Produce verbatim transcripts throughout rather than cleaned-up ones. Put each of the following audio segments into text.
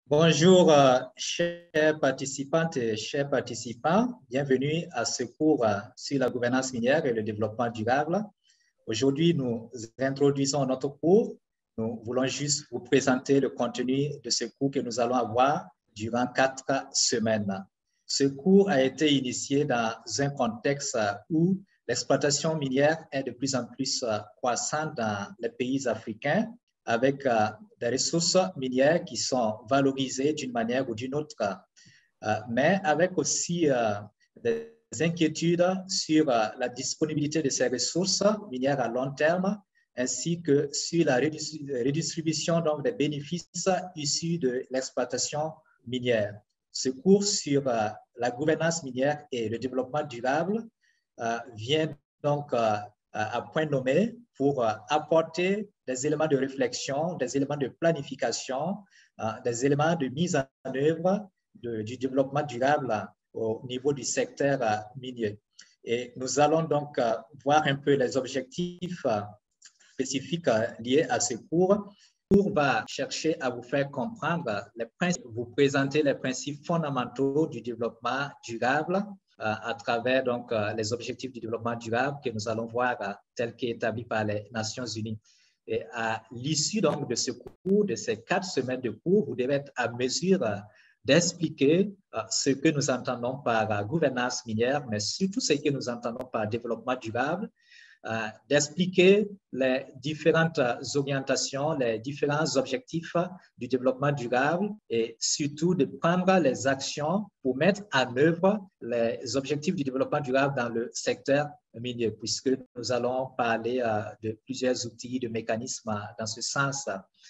Bonjour, euh, chers participantes et chers participants. Bienvenue à ce cours euh, sur la gouvernance minière et le développement durable. Aujourd'hui, nous introduisons notre cours. Nous voulons juste vous présenter le contenu de ce cours que nous allons avoir durant quatre semaines. Ce cours a été initié dans un contexte où l'exploitation minière est de plus en plus croissante dans les pays africains, avec euh, des ressources minières qui sont valorisées d'une manière ou d'une autre, euh, mais avec aussi euh, des inquiétudes sur euh, la disponibilité de ces ressources minières à long terme, ainsi que sur la redistribution donc, des bénéfices issus de l'exploitation minière. Ce cours sur euh, la gouvernance minière et le développement durable euh, vient donc euh, à point nommé pour euh, apporter des éléments de réflexion, des éléments de planification, euh, des éléments de mise en œuvre de, du développement durable au niveau du secteur euh, minier. Et nous allons donc euh, voir un peu les objectifs euh, spécifiques euh, liés à ce cours. Le cours va chercher à vous faire comprendre les principes, vous présenter les principes fondamentaux du développement durable à travers donc, les objectifs du développement durable que nous allons voir tels qu'établis par les Nations Unies. Et à l'issue donc de ce cours, de ces quatre semaines de cours, vous devez être à mesure d'expliquer ce que nous entendons par gouvernance minière, mais surtout ce que nous entendons par développement durable, Euh, d'expliquer les différentes orientations, les différents objectifs du développement durable et surtout de prendre les actions pour mettre en œuvre les objectifs du développement durable dans le secteur minier, puisque nous allons parler euh, de plusieurs outils, de mécanismes dans ce sens.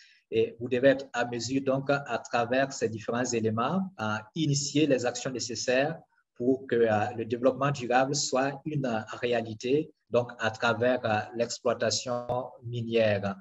Et vous devez être à mesure, donc, à travers ces différents éléments, à initier les actions nécessaires pour que euh, le développement durable soit une euh, réalité, donc à travers euh, l'exploitation minière.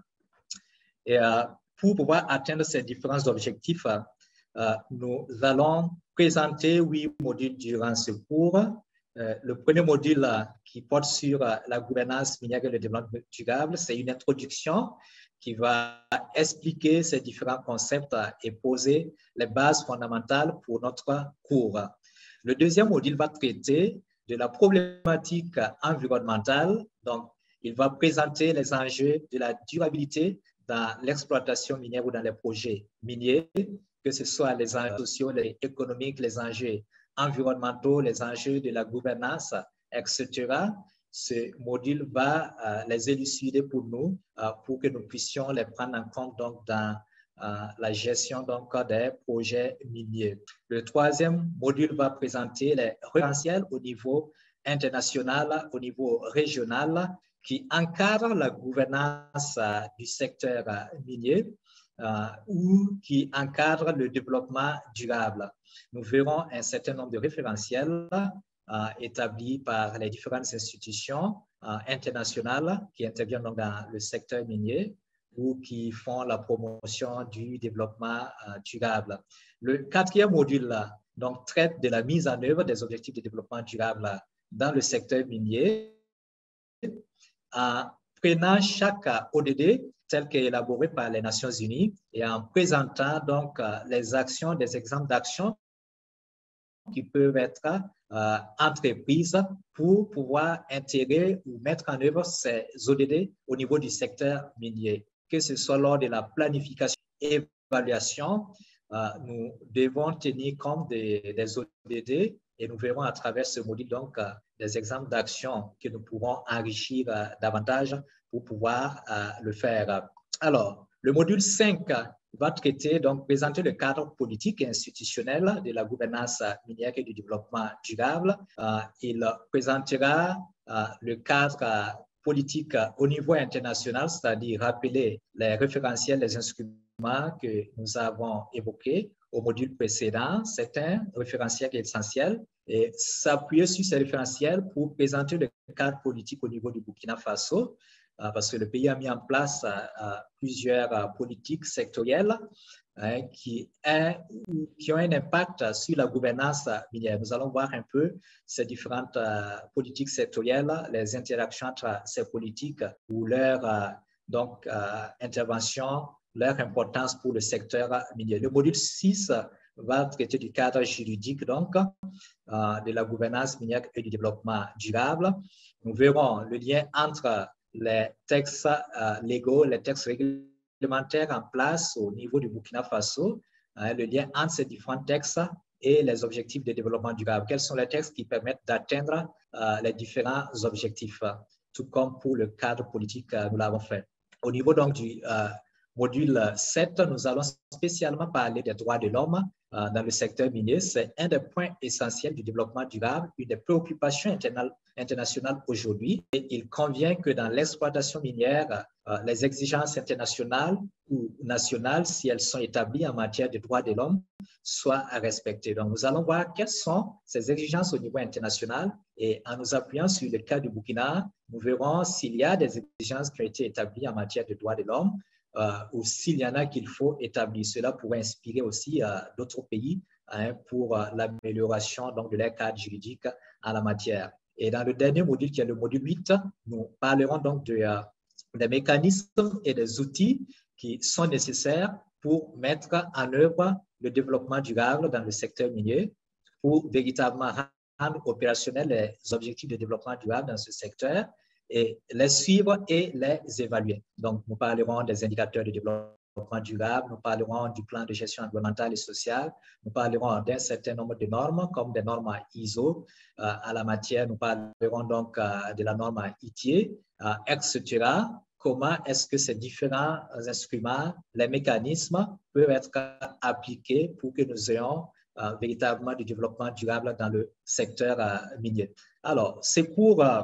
Et euh, pour pouvoir atteindre ces différents objectifs, euh, nous allons présenter huit modules durant ce cours. Euh, le premier module euh, qui porte sur euh, la gouvernance minière et le développement durable, c'est une introduction qui va expliquer ces différents concepts euh, et poser les bases fondamentales pour notre cours. Le deuxième module va traiter de la problématique environnementale. Donc, il va présenter les enjeux de la durabilité dans l'exploitation minière ou dans les projets miniers, que ce soit les enjeux sociaux, les économiques, les enjeux environnementaux, les enjeux de la gouvernance, et cetera. Ce module va euh, les élucider pour nous, euh, pour que nous puissions les prendre en compte donc, dans euh, la gestion donc, des projets miniers. Le troisième module va présenter les référentiels au niveau international, au niveau régional, qui encadrent la gouvernance euh, du secteur euh, minier euh, ou qui encadrent le développement durable. Nous verrons un certain nombre de référentiels euh, établis par les différentes institutions euh, internationales qui interviennent donc dans le secteur minier ou qui font la promotion du développement euh, durable. Le quatrième module donc, traite de la mise en œuvre des objectifs de développement durable dans le secteur minier en prenant chaque O D D tel qu'élaboré par les Nations Unies et en présentant donc les actions, des exemples d'actions qui peuvent être euh, entreprises pour pouvoir intégrer ou mettre en œuvre ces O D D au niveau du secteur minier, que ce soit lors de la planification et évaluation. Euh, nous devons tenir compte des, des O D D et nous verrons à travers ce module donc euh, des exemples d'actions que nous pourrons enrichir euh, davantage pour pouvoir euh, le faire. Alors, le module cinq va traiter, donc présenter le cadre politique et institutionnel de la gouvernance minière et du développement durable. Euh, il présentera euh, le cadre politique au niveau international, c'est-à-dire rappeler les référentiels, les instruments que nous avons évoqués au module précédent. C'est un référentiel essentiel et s'appuyer sur ces référentiels pour présenter le cadre politique au niveau du Burkina Faso, parce que le pays a mis en place plusieurs politiques sectorielles qui, qui ont un impact sur la gouvernance minière. Nous allons voir un peu ces différentes politiques sectorielles, les interactions entre ces politiques ou leur donc, intervention leur importance pour le secteur minier. Le module six va traiter du cadre juridique donc, euh, de la gouvernance minière et du développement durable. Nous verrons le lien entre les textes euh, légaux, les textes réglementaires en place au niveau du Burkina Faso, hein, le lien entre ces différents textes et les objectifs de développement durable. Quels sont les textes qui permettent d'atteindre euh, les différents objectifs, tout comme pour le cadre politique, euh, nous l'avons fait. Au niveau donc du euh, module sept, nous allons spécialement parler des droits de l'homme euh, dans le secteur minier. C'est un des points essentiels du développement durable, une des préoccupations interna internationales aujourd'hui. Et il convient que dans l'exploitation minière, euh, les exigences internationales ou nationales, si elles sont établies en matière de droits de l'homme, soient respectées. Donc, nous allons voir quelles sont ces exigences au niveau international et en nous appuyant sur le cas du Burkina, nous verrons s'il y a des exigences qui ont été établies en matière de droits de l'homme euh, ou s'il y en a qu'il faut établir. Cela pourrait inspirer aussi euh, d'autres pays hein, pour euh, l'amélioration de leur cadre juridique en la matière. Et dans le dernier module, qui est le module huit, nous parlerons donc de, euh, des mécanismes et des outils qui sont nécessaires pour mettre en œuvre le développement durable dans le secteur minier, pour véritablement rendre opérationnels les objectifs de développement durable dans ce secteur et les suivre et les évaluer. Donc, nous parlerons des indicateurs de développement durable, nous parlerons du plan de gestion environnementale et sociale, nous parlerons d'un certain nombre de normes, comme des normes I S O euh, à la matière, nous parlerons donc euh, de la norme I T I E, euh, et cetera. Comment est-ce que ces différents instruments, les mécanismes peuvent être appliqués pour que nous ayons euh, véritablement du développement durable dans le secteur euh, minier. Alors, c'est pour, euh,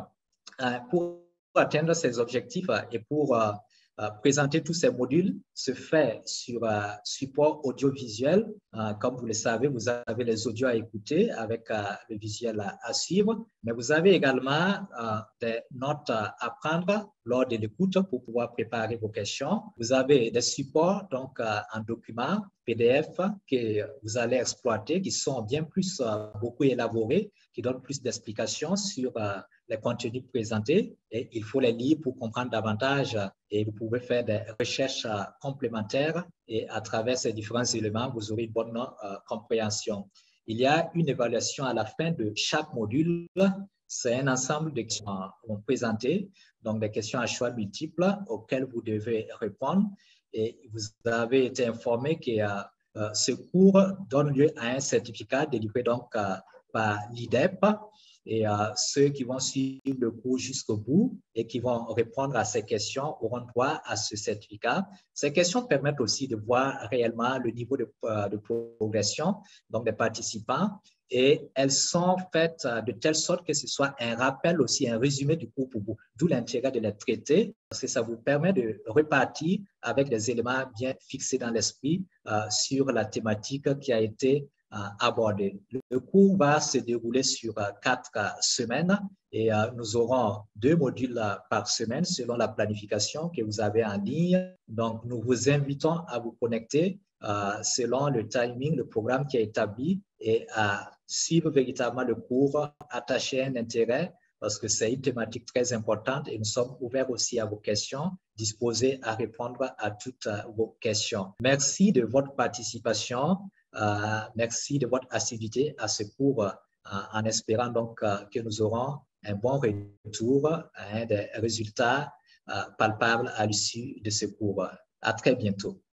pour atteindre ces objectifs et pour euh, euh, présenter tous ces modules se fait sur euh, support audiovisuel. Euh, comme vous le savez, vous avez les audios à écouter avec euh, le visuel à, à suivre, mais vous avez également euh, des notes à prendre lors de l'écoute pour pouvoir préparer vos questions. Vous avez des supports donc euh, en documents P D F que vous allez exploiter, qui sont bien plus euh, beaucoup élaborés, qui donnent plus d'explications sur euh, les contenus présentés et il faut les lire pour comprendre davantage et vous pouvez faire des recherches euh, complémentaires et à travers ces différents éléments, vous aurez une bonne euh, compréhension. Il y a une évaluation à la fin de chaque module. C'est un ensemble de questions euh, présentées, donc des questions à choix multiples auxquelles vous devez répondre. Et vous avez été informé que euh, euh, ce cours donne lieu à un certificat délivré donc euh, par l'I D E P. Et euh, ceux qui vont suivre le cours jusqu'au bout et qui vont répondre à ces questions auront droit à ce certificat. Ces questions permettent aussi de voir réellement le niveau de, euh, de progression donc des participants et elles sont faites de telle sorte que ce soit un rappel aussi, un résumé du cours pour vous, d'où l'intérêt de les traiter parce que ça vous permet de repartir avec des éléments bien fixés dans l'esprit euh, sur la thématique qui a été abordé. Le cours va se dérouler sur quatre semaines et nous aurons deux modules par semaine selon la planification que vous avez en ligne. Donc, nous vous invitons à vous connecter selon le timing, le programme qui est établi et à suivre véritablement le cours, attacher un intérêt parce que c'est une thématique très importante et nous sommes ouverts aussi à vos questions, disposés à répondre à toutes vos questions. Merci de votre participation. Euh, merci de votre assiduité à ce cours euh, en espérant donc euh, que nous aurons un bon retour, hein, des résultats euh, palpables à l'issue de ce cours. À très bientôt.